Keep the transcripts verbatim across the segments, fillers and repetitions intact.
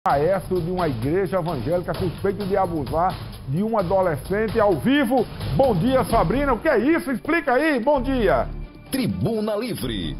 Maestro de uma igreja evangélica suspeito de abusar de um adolescente ao vivo. Bom dia, Sabrina. O que é isso? Explica aí. Bom dia. Tribuna Livre.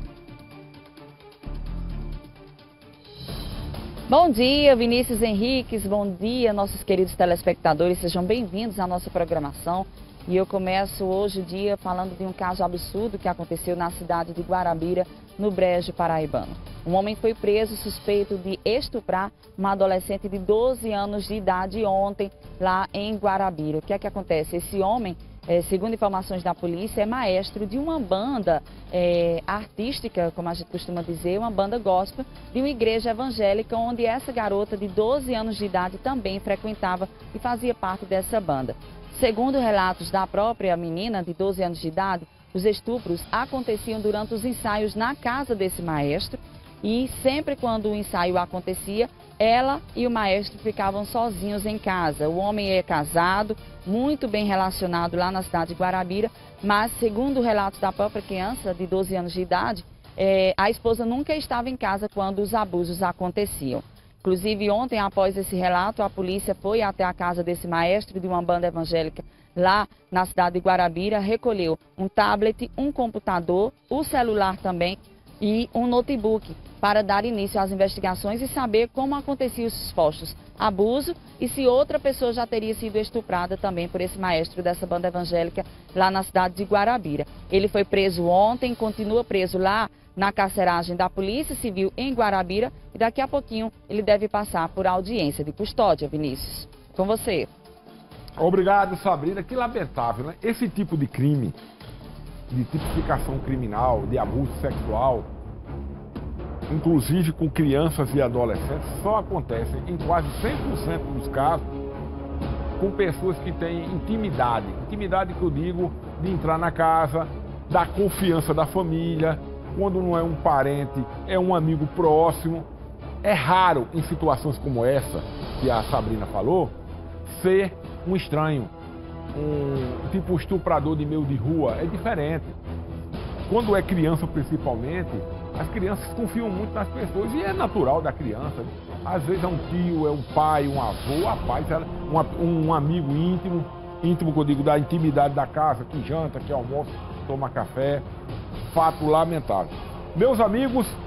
Bom dia, Vinícius Henriques. Bom dia, nossos queridos telespectadores. Sejam bem-vindos à nossa programação. E eu começo hoje o dia falando de um caso absurdo que aconteceu na cidade de Guarabira, no Brejo Paraibano. Um homem foi preso suspeito de estuprar uma adolescente de doze anos de idade ontem, lá em Guarabira. O que é que acontece? Esse homem, é, segundo informações da polícia, é maestro de uma banda é, artística, como a gente costuma dizer, uma banda gospel, de uma igreja evangélica, onde essa garota de doze anos de idade também frequentava e fazia parte dessa banda. Segundo relatos da própria menina de doze anos de idade, os estupros aconteciam durante os ensaios na casa desse maestro e sempre quando o ensaio acontecia, ela e o maestro ficavam sozinhos em casa. O homem é casado, muito bem relacionado lá na cidade de Guarabira, mas segundo relatos da própria criança de doze anos de idade, é, a esposa nunca estava em casa quando os abusos aconteciam. Inclusive, ontem, após esse relato, a polícia foi até a casa desse maestro de uma banda evangélica lá na cidade de Guarabira, recolheu um tablet, um computador, o celular também e um notebook para dar início às investigações e saber como aconteciam os supostos abuso e se outra pessoa já teria sido estuprada também por esse maestro dessa banda evangélica lá na cidade de Guarabira. Ele foi preso ontem, continua preso lá na carceragem da Polícia Civil em Guarabira e daqui a pouquinho ele deve passar por audiência de custódia, Vinícius. Com você. Obrigado, Sabrina. Que lamentável, né? Esse tipo de crime, de tipificação criminal, de abuso sexual, inclusive com crianças e adolescentes, só acontece em quase cem por cento dos casos com pessoas que têm intimidade. Intimidade que eu digo de entrar na casa, da confiança da família. Quando não é um parente, é um amigo próximo. É raro, em situações como essa, que a Sabrina falou, ser um estranho, um tipo estuprador de meio de rua. É diferente. Quando é criança, principalmente, as crianças confiam muito nas pessoas e é natural da criança. Às vezes é um tio, é um pai, um avô, rapaz, um, um amigo íntimo, íntimo que eu digo da intimidade da casa, que janta, que almoça, toma café. Fato lamentável. Meus amigos,